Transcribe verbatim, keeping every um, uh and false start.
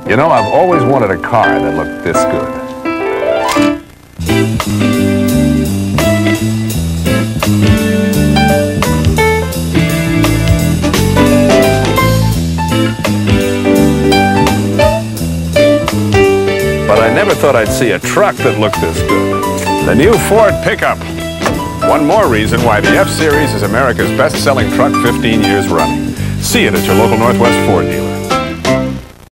You know, I've always wanted a car that looked this good. But I never thought I'd see a truck that looked this good. The new Ford pickup. One more reason why the F-Series is America's best-selling truck fifteen years running. See it at your local Northwest Ford dealer.